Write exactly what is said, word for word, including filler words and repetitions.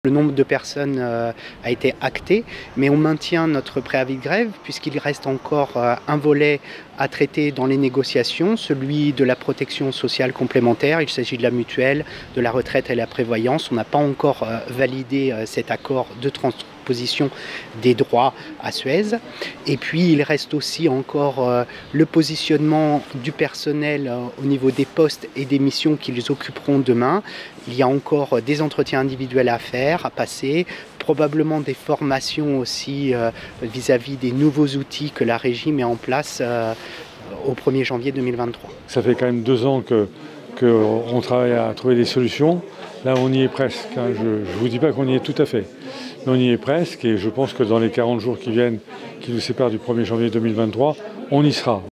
Le nombre de personnes euh, a été acté, mais on maintient notre préavis de grève puisqu'il reste encore euh, un volet à traiter dans les négociations, celui de la protection sociale complémentaire. Il s'agit de la mutuelle, de la retraite et la prévoyance. On n'a pas encore euh, validé euh, cet accord de transposition des droits à Suez. Et puis il reste aussi encore euh, le positionnement du personnel euh, au niveau des postes et des missions qu'ils occuperont demain. Il y a encore euh, des entretiens individuels à faire, à passer, probablement des formations aussi euh, vis-à-vis des nouveaux outils que la régie met en place euh, au premier janvier deux mille vingt-trois. Ça fait quand même deux ans que qu'on travaille à trouver des solutions. Là, on y est presque. Hein. Je ne vous dis pas qu'on y est tout à fait, mais on y est presque. Et je pense que dans les quarante jours qui viennent, qui nous séparent du premier janvier deux mille vingt-trois, on y sera.